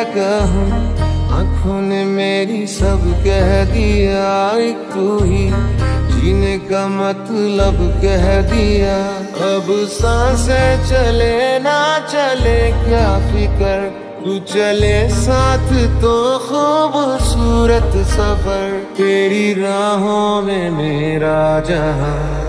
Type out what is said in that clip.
कहूँ, आँखों ने मेरी सब कह दिया। एक तू ही जीने का मतलब कह दिया। अब सांसें चले ना चले क्या फिकर, तू चले साथ तो खूबसूरत सफर। तेरी राहों में मेरा जहां